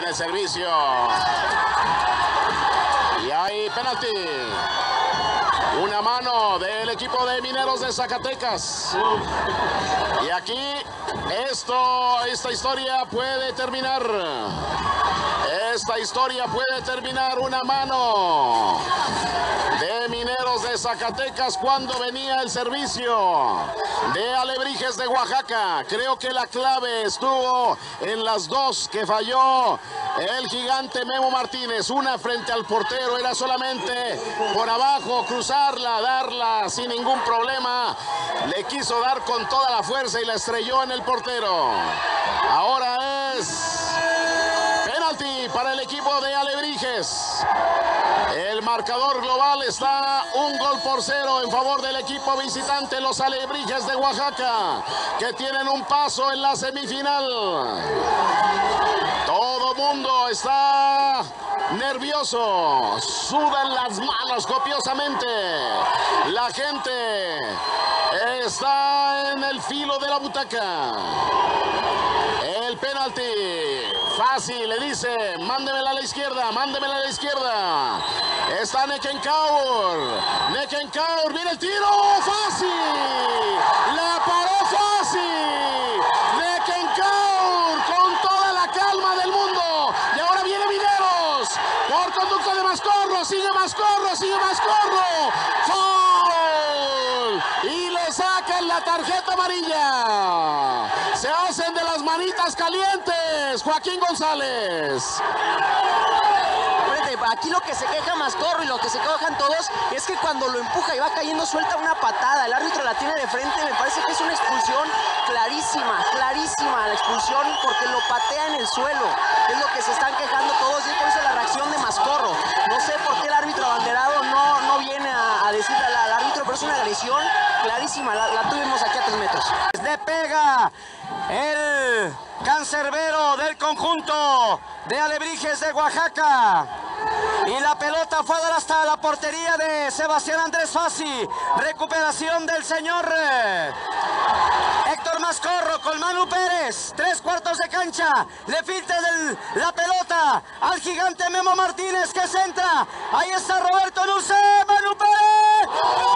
el servicio. Y hay penalti. Una mano del equipo de Mineros de Zacatecas. Y aquí esta historia puede terminar. Esta historia puede terminar. Una mano de Mineros de Zacatecas cuando venía el servicio de Alebrijes de Oaxaca. Creo que la clave estuvo en las dos que falló el gigante Memo Martínez. Una frente al portero, era solamente por abajo, cruzarla, darla sin ningún problema. Le quiso dar con toda la fuerza y la estrelló en el portero. Ahora es penalti para el equipo de Alebrijes. El marcador global está 1-0 en favor del equipo visitante, los Alebrijes de Oaxaca, que tienen un paso en la semifinal. Todo mundo está nervioso, sudan las manos copiosamente. La gente está en el filo de la butaca. El penalti, fácil, le dice, mándemela a la izquierda, mándemela a la izquierda. Está Neckenkaur, viene el tiro, fácil, la paró fácil. Neckenkaur con toda la calma del mundo. Y ahora viene Mineros, por conducto de Mascorro, sigue Mascorro. ¡Foul! Y le sacan la tarjeta amarilla. Se hacen de las manitas calientes, Joaquín González. Aquí lo que se queja Mascorro y lo que se quejan todos es que cuando lo empuja y va cayendo suelta una patada. El árbitro la tiene de frente, me parece que es una expulsión clarísima la expulsión porque lo patea en el suelo. Es lo que se están quejando todos y es por eso la reacción de Mascorro. No sé por qué el árbitro abanderado no viene a decirle al árbitro, pero es una agresión clarísima, la tuvimos aquí a 3 metros. Le pega el cancerbero del conjunto de Alebrijes de Oaxaca. Y la pelota fue a dar hasta la portería de Sebastián Andrés Fassi. Recuperación del señor Héctor Mascorro con Manu Pérez. 3/4 de cancha. Le filtra la pelota al gigante Memo Martínez que centra. Ahí está Roberto Nurce. Manu Pérez.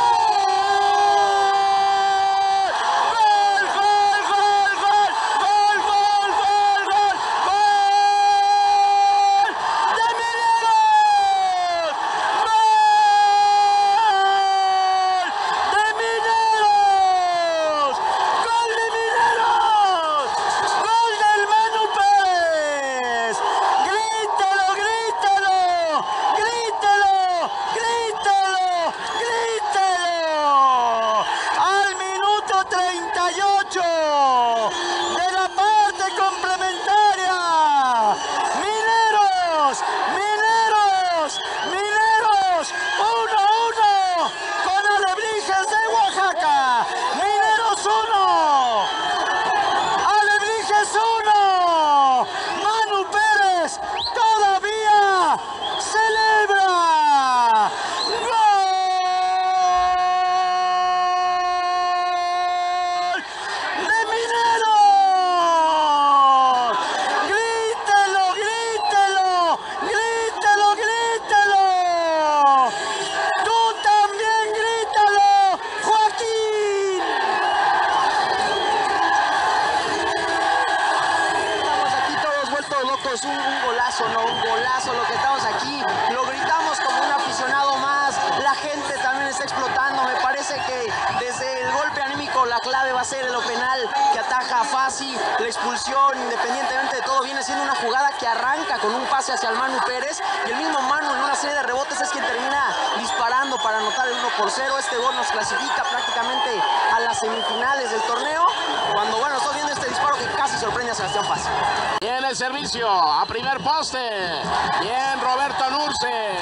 Un golazo lo que estamos aquí, lo gritamos como un aficionado más, la gente también está explotando. Me parece que desde el golpe anímico la clave va a ser lo penal que ataja a Fassi, la expulsión, independientemente de todo, viene siendo una jugada que arranca con un pase hacia el Manu Pérez y el mismo Manu en una serie de rebotes es quien termina disparando para anotar el 1-0. Este gol nos clasifica prácticamente a las semifinales del torneo, cuando bueno, estoy viendo este disparo que casi sorprende a Sebastián Fassi. Bien el servicio, a primer poste. Bien Roberto Nurce,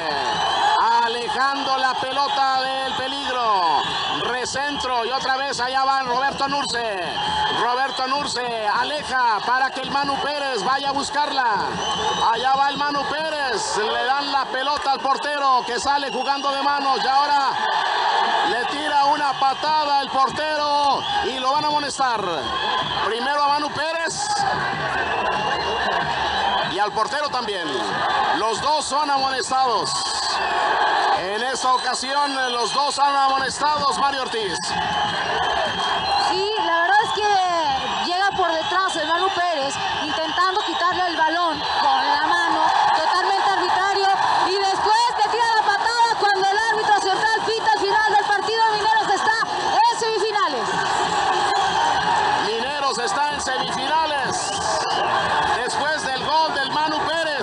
alejando la pelota del peligro. Recentro y otra vez allá va Roberto Nurce. Roberto Nurce aleja para que el Manu Pérez vaya a buscarla. Allá va el Manu Pérez, le dan la pelota al portero que sale jugando de manos y ahora le tira una patada el portero y lo van a amonestar. Primero a Manu Pérez y al el portero también. Los dos son amonestados. En esta ocasión los dos son amonestados, Mario Ortiz. Sí, la verdad es que llega por detrás el Manu Pérez intentando quitarle el balón con la mano, totalmente arbitrario, y después le tira la patada cuando el árbitro central pita al final del partido. Mineros está en semifinales. Mineros está en semifinales después del gol del Manu Pérez.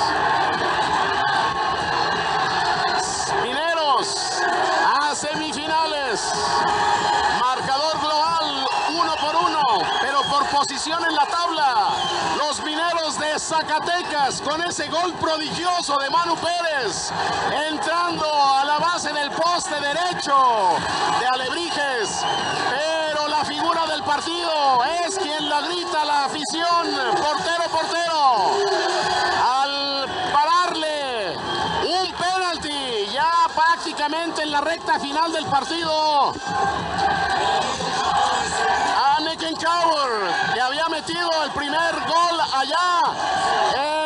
Mineros a semifinales. Marcador global 1-1, pero por posición en la tabla. Los Mineros de Zacatecas con ese gol prodigioso de Manu Pérez, entrando a la base del poste derecho de Alebrijes. Pero la figura del partido es quien la grita la afición. Portero, portero. Al pararle un penalti ya prácticamente en la recta final del partido a Neckenkauer, que había metido el primer gol allá